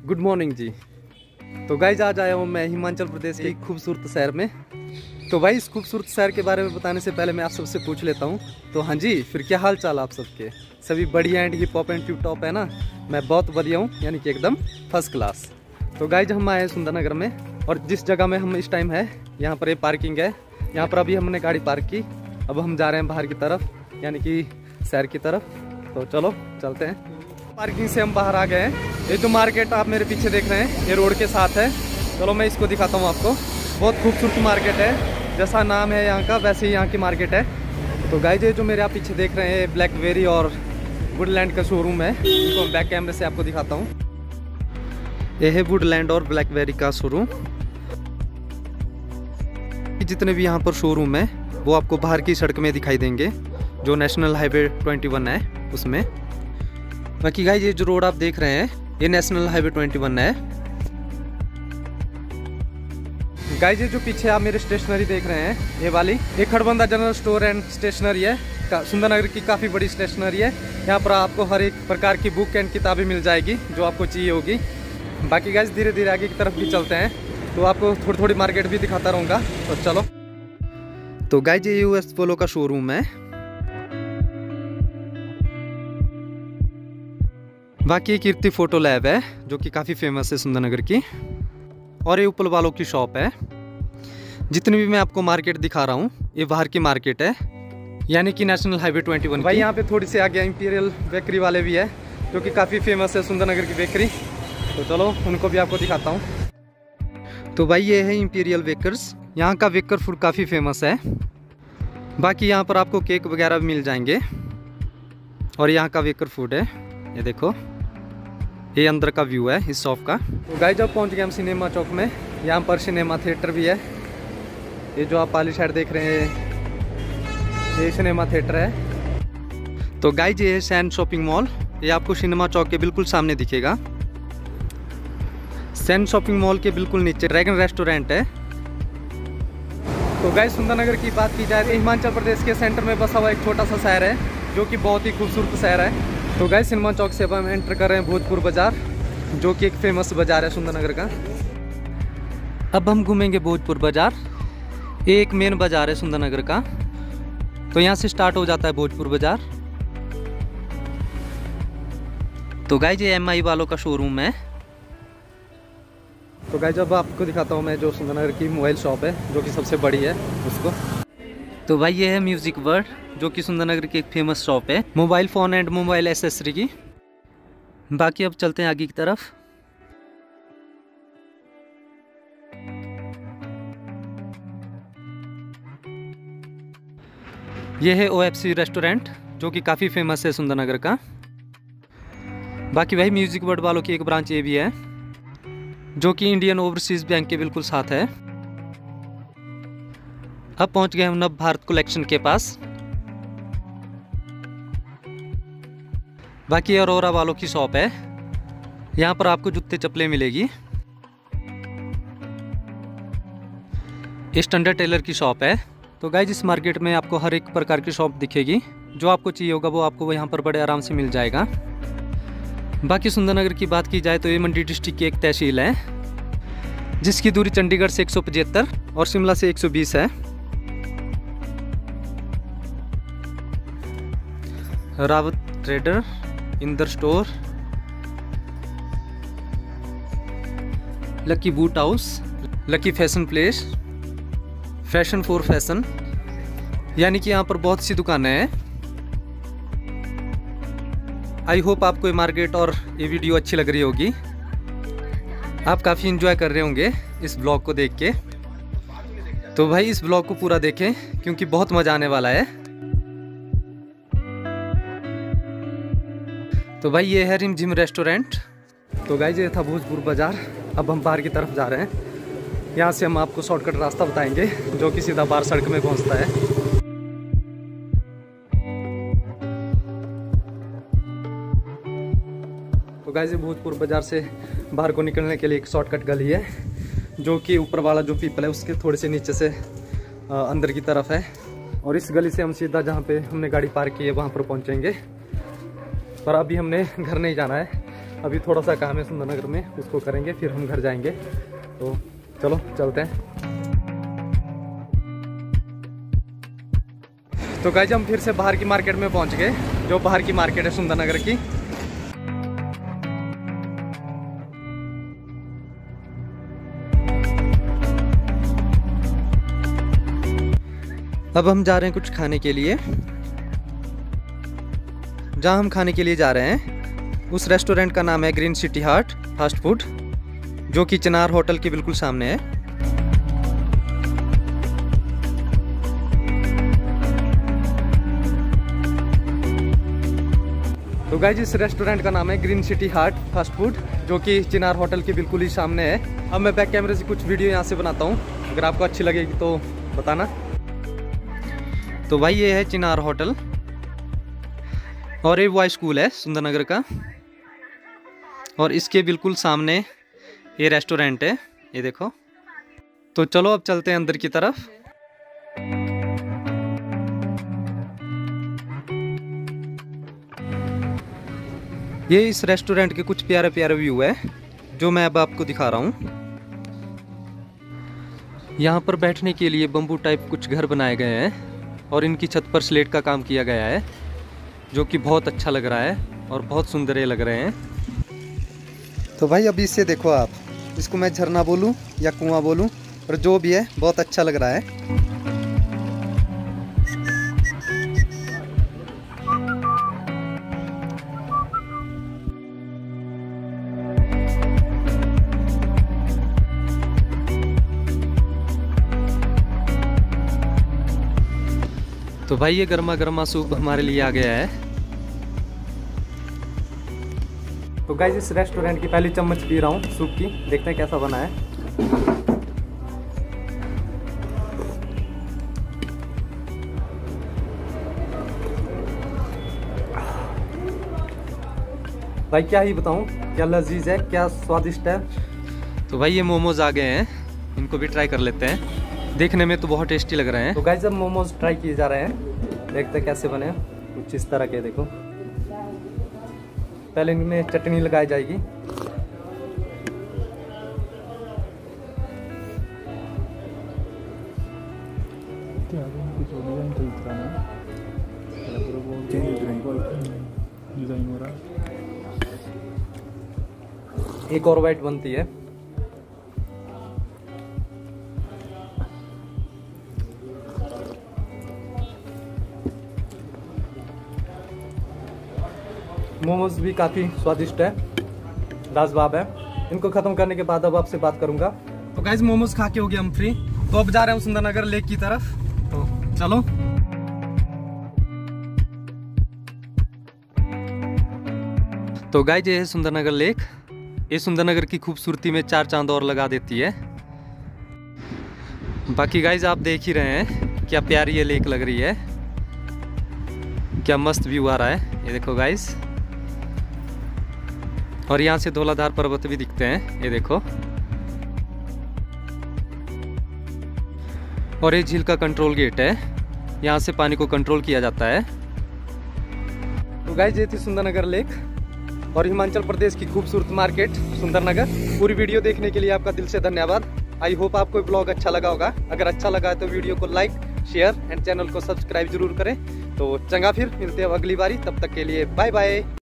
Good morning जी। तो guys आज आया हूँ मैं हिमाचल प्रदेश के खूबसूरत शहर में। तो भाई इस खूबसूरत शहर के बारे में बताने से पहले मैं आप सबसे पूछ लेता हूँ, तो हाँ जी फिर क्या हाल चाल आप सबके? सभी बढ़िया and hip hop and tube top है ना? मैं बहुत बढ़िया हूँ, यानी कि एकदम फर्स्ट क्लास। तो गाइज हम आए हैं सुंदरनगर में, और जिस जगह में हम इस टाइम है यहाँ पर ये पार्किंग है। यहाँ पर अभी हमने गाड़ी पार्क की, अब हम जा रहे हैं बाहर की तरफ, यानी कि शहर की तरफ। तो चलो चलते हैं। पार्किंग से हम बाहर आ गए हैं। ये जो मार्केट आप मेरे पीछे देख रहे हैं ये रोड के साथ है। चलो मैं इसको दिखाता हूँ आपको। बहुत खूबसूरत मार्केट है, जैसा नाम है यहाँ का वैसे ही यहाँ की मार्केट है। तो गाइस ये जो मेरे आप पीछे देख रहे हैं ब्लैकबेरी और वुडलैंड का शोरूम है, इनको मैं बैक कैमरे से आपको दिखाता हूँ। ये है वुडलैंड और ब्लैकबेरी का शोरूम। जितने भी यहाँ पर शोरूम है वो आपको बाहर की सड़क में दिखाई देंगे, जो नेशनल हाईवे 21 है उसमें। बाकी गाइस ये जो रोड आप देख रहे हैं ये नेशनल हाईवे 21 है। गाइस ये जो पीछे आप मेरे स्टेशनरी देख रहे हैं ये वाली, ये Khadbanda general store and stationery है। सुंदरनगर की काफ़ी बड़ी स्टेशनरी है। यहाँ पर आपको हर एक प्रकार की बुक एंड किताबें मिल जाएगी जो आपको चाहिए होगी। बाकी गाइस धीरे धीरे आगे की तरफ भी चलते हैं, तो आपको थोड़ी थोड़ी मार्केट भी दिखाता रहूँगा। तो चलो। तो गाइस ये US पोलो का शोरूम है। बाकी ये कीर्ति फोटो लैब है जो कि काफ़ी फेमस है सुंदरनगर की, और ये उपल वालों की शॉप है। जितनी भी मैं आपको मार्केट दिखा रहा हूँ ये बाहर की मार्केट है, यानी कि नेशनल हाईवे 21। भाई यहाँ पे थोड़ी सी आगे इंपीरियल बेकरी वाले भी है जो कि काफ़ी फेमस है सुंदरनगर की बेकरी। तो चलो उनको भी आपको दिखाता हूँ। तो भाई ये है इंपीरियल बेकर्स, यहाँ का बेकर फूड काफ़ी फेमस है। बाकी यहाँ पर आपको केक वगैरह भी मिल जाएंगे, और यहाँ का बेकर फूड है। ये देखो ये अंदर का व्यू है इस शॉप का। तो गाइस जब पहुंच गए हम सिनेमा चौक में, यहाँ पर सिनेमा थिएटर भी है। ये जो आप पाली साइड देख रहे हैं ये सिनेमा थिएटर है। तो गाइस ये है सैन शॉपिंग मॉल, ये आपको सिनेमा चौक के बिल्कुल सामने दिखेगा। सैन शॉपिंग मॉल के बिल्कुल नीचे ड्रैगन रेस्टोरेंट है। तो गाइस सुंदरनगर की बात की जाए तो हिमाचल प्रदेश के सेंटर में बसा हुआ एक छोटा सा शहर है जो कि बहुत ही खूबसूरत शहर है। तो गाइस सिनेमा चौक से अब हम एंटर कर रहे हैं भोजपुर बाजार, जो कि एक फेमस बाजार है सुंदरनगर का। अब हम घूमेंगे भोजपुर बाजार, ये एक मेन बाजार है सुंदरनगर का। तो यहाँ से स्टार्ट हो जाता है भोजपुर बाजार। तो गाइस ये MI वालों का शोरूम है। तो गाइस अब आपको दिखाता हूँ मैं जो सुंदरनगर की मोबाइल शॉप है जो कि सबसे बड़ी है उसको। तो भाई ये है म्यूजिक वर्ल्ड, जो कि सुंदरनगर की एक फेमस शॉप है mobile phone and mobile accessory की। बाकी अब चलते हैं आगे की तरफ। ये है OFC रेस्टोरेंट जो कि काफ़ी फेमस है सुंदरनगर का। बाकी भाई म्यूजिक वर्ल्ड वालों की एक ब्रांच ये भी है जो कि इंडियन ओवरसीज बैंक के बिल्कुल साथ है। अब पहुंच गए हम नव भारत कलेक्शन के पास। बाकी अरोरा वालों की शॉप है, यहाँ पर आपको जूते चप्पलें मिलेगी। स्टैंडर्ड टेलर की शॉप है। तो गाइस इस मार्केट में आपको हर एक प्रकार की शॉप दिखेगी, जो आपको चाहिए होगा वो आपको यहाँ पर बड़े आराम से मिल जाएगा। बाकी सुंदरनगर की बात की जाए तो ये मंडी डिस्ट्रिक्ट की एक तहसील है, जिसकी दूरी चंडीगढ़ से 175 और शिमला से 120 है। Rawat trader, Inder store, lucky boot house, lucky fashion place, fashion for fashion, यानी कि यहाँ पर बहुत सी दुकानें हैं। आई होप आपको ये मार्केट और ये वीडियो अच्छी लग रही होगी। आप काफ़ी एंजॉय कर रहे होंगे इस ब्लॉग को देख के। तो भाई इस ब्लॉग को पूरा देखें क्योंकि बहुत मज़ा आने वाला है। तो भाई ये है रिमझिम रेस्टोरेंट। तो गाइस ये था भोजपुर बाज़ार। अब हम बाहर की तरफ जा रहे हैं, यहाँ से हम आपको शॉर्टकट रास्ता बताएंगे जो कि सीधा बाहर सड़क में पहुँचता है। तो गाइस ये भोजपुर बाज़ार से बाहर को निकलने के लिए एक शॉर्टकट गली है, जो कि ऊपर वाला जो पीपल है उसके थोड़े से नीचे से अंदर की तरफ है। और इस गली से हम सीधा जहाँ पे हमने गाड़ी पार्क की है वहाँ पर पहुँचेंगे। पर अभी हमने घर नहीं जाना है, अभी थोड़ा सा काम है सुंदरनगर में, उसको करेंगे फिर हम घर जाएंगे। तो चलो चलते हैं। तो गाइस हम फिर से बाहर की मार्केट में पहुंच गए, जो बाहर की मार्केट है सुंदरनगर की। अब हम जा रहे हैं कुछ खाने के लिए। जहाँ हम खाने के लिए जा रहे हैं उस रेस्टोरेंट का नाम है green city heart fast food, जो कि चिनार होटल के बिल्कुल सामने है। तो गाइस इस रेस्टोरेंट का नाम है green city heart fast food, जो कि चिनार होटल के बिल्कुल ही सामने है। अब मैं बैक कैमरे से कुछ वीडियो यहाँ से बनाता हूँ, अगर आपको अच्छी लगेगी तो बताना। तो भाई ये है चिनार होटल और ये बॉय स्कूल है सुंदरनगर का, और इसके बिल्कुल सामने ये रेस्टोरेंट है, ये देखो। तो चलो अब चलते हैं अंदर की तरफ। ये इस रेस्टोरेंट के कुछ प्यारे प्यारे व्यू है, जो मैं अब आपको दिखा रहा हूँ। यहाँ पर बैठने के लिए बम्बू टाइप कुछ घर बनाए गए हैं, और इनकी छत पर स्लेट का काम किया गया है, जो कि बहुत अच्छा लग रहा है और बहुत सुंदर लग रहे हैं। तो भाई अभी इससे देखो आप, इसको मैं झरना बोलूं या कुआं बोलूं, और जो भी है बहुत अच्छा लग रहा है। तो भाई ये गर्मा गर्मा सूप हमारे लिए आ गया है। तो गाइस इस रेस्टोरेंट की पहली चम्मच पी रहा हूँ सूप की, देखते हैं कैसा बना है। भाई क्या ही बताऊँ, क्या लजीज है, क्या स्वादिष्ट है। तो भाई ये मोमोज आ गए हैं, इनको भी ट्राई कर लेते हैं। देखने में तो बहुत टेस्टी लग रहे हैं। तो गाइस अब मोमोज ट्राई किए जा रहे हैं, देखते हैं कैसे बने। कुछ इस तरह के देखो, पहले इनमें चटनी लगाई जाएगी। एक और वाइट बनती है। मोमोज भी काफ़ी स्वादिष्ट है, लाजवाब है। इनको ख़त्म करने के बाद अब आपसे बात करूंगा। तो गाइस मोमोज खा के हो गए हम फ्री, तो अब जा रहे हैं सुंदरनगर लेक की तरफ। तो चलो। तो गाइस ये है सुंदरनगर लेक। ये सुंदरनगर की खूबसूरती में चार चांद और लगा देती है। बाकी गाइस आप देख ही रहे हैं क्या प्यारी ये लेक लग रही है, क्या मस्त व्यू आ रहा है, ये देखो गाइस। और यहाँ से धौलाधार पर्वत भी दिखते हैं, ये देखो। और ये झील का कंट्रोल गेट है, यहाँ से पानी को कंट्रोल किया जाता है। तो गाइस ये थी सुंदरनगर लेक और हिमाचल प्रदेश की खूबसूरत मार्केट सुंदरनगर। पूरी वीडियो देखने के लिए आपका दिल से धन्यवाद। आई होप आपको ब्लॉग अच्छा लगा होगा। अगर अच्छा लगा है तो वीडियो को लाइक, शेयर एंड चैनल को सब्सक्राइब जरूर करें। तो चंगा फिर मिलते हैं अगली बारी, तब तक के लिए बाय बाय।